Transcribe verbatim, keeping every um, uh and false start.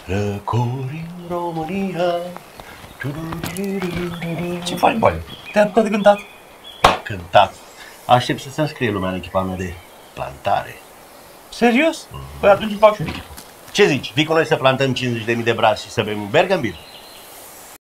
Răcori în România. Ce faci, băi? Te-am tot cântat? Cântat. Aștept să se înscrie lumea în echipa mea de plantare. Serios? Păi atunci îl fac și eu. Ce zici? Vii cu noi să plantăm cincizeci de mii de brazi și să bem un Bergenbier?